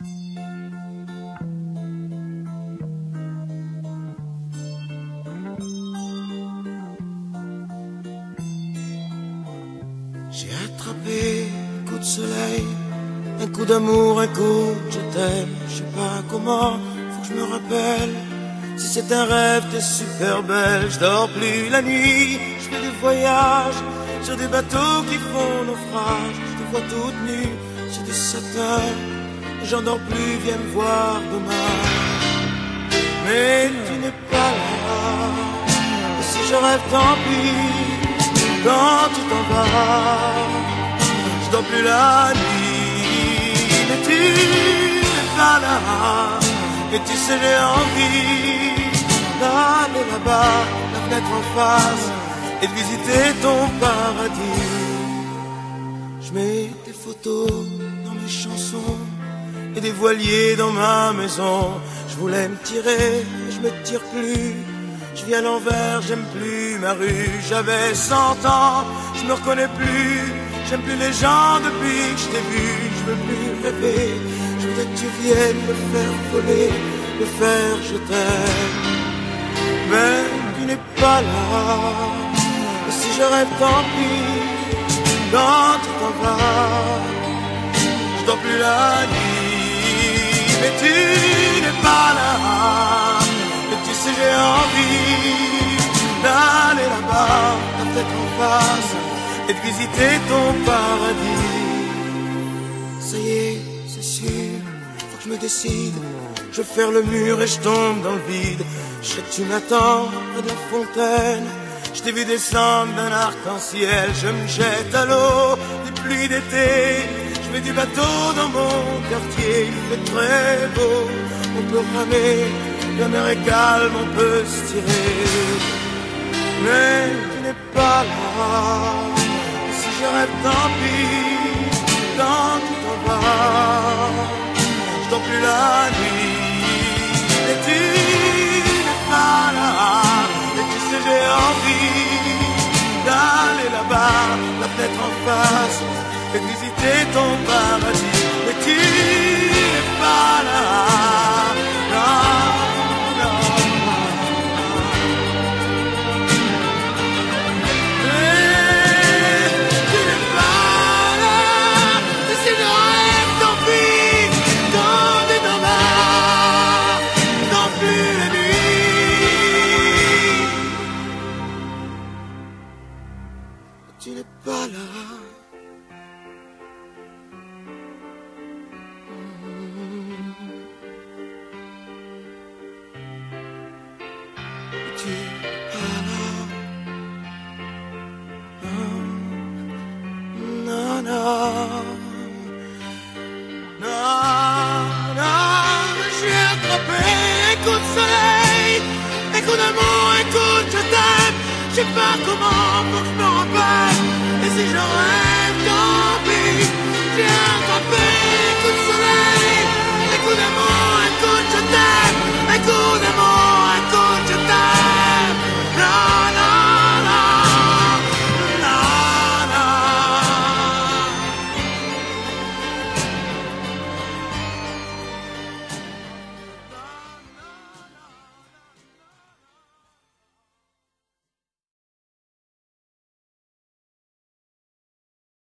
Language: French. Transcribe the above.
J'ai attrapé un coup de soleil, un coup d'amour, un coup de je t'aime. Je sais pas comment, faut que je me rappelle. Si c'est un rêve, t'es super belle. Je dors plus la nuit, je fais des voyages sur des bateaux qui font naufrage. Je te vois toute nue sur du satin, j'en dors plus, viens me voir demain. Mais tu n'es pas là, et si je rêve tant pis. Quand tu t'en vas, je dors plus la nuit, mais tu n'es pas là. Et tu sais j'ai envie d'aller là-bas, la fenêtre en face, et de visiter ton paradis. Je mets des photos dans mes chansons et des voiliers dans ma maison. Je voulais me tirer, mais je me tire plus. Je vis à l'envers, j'aime plus ma rue. J'avais 100 ans, je me reconnais plus. J'aime plus les gens depuis que je t'ai vu. Je veux plus rêver, je voudrais que tu viennes me faire voler, me faire je t'aime. Mais tu n'es pas là, et si je rêve tant pis. Quand tu t'en vas, je dors plus la nuit. Mais tu n'es pas là, et tu sais j'ai envie d'aller là-bas, la tête en face, et de visiter ton paradis. Ça y est, c'est sûr, faut que je me décide. Je vais faire le mur et je tombe dans le vide. Je sais que tu m'attends près de la fontaine. Je t'ai vu descendre d'un arc-en-ciel. Je me jette à l'eau des pluies d'été. Je mets du bateau dans mon quartier. Il fait très beau, on peut ramer. La mer est calme, on peut se tirer. Mais tu n'es pas là, et si je rêve tant pis. Quand tu t'en vas, je dors plus la nuit. Mais tu n'es pas là, et tu sais j'ai envie d'aller là-bas, la fenêtre en face, et de visiter ton paradis. Mais tu n'es pas là, non. Tu n'es pas là. Tu n'es pas là. Non, non, non, non. J'ai attrapé un coup de soleil, un coup d'amour, un coup de je t'aime. Je sais pas comment, faut que je me rappelle. Et si je rêve tant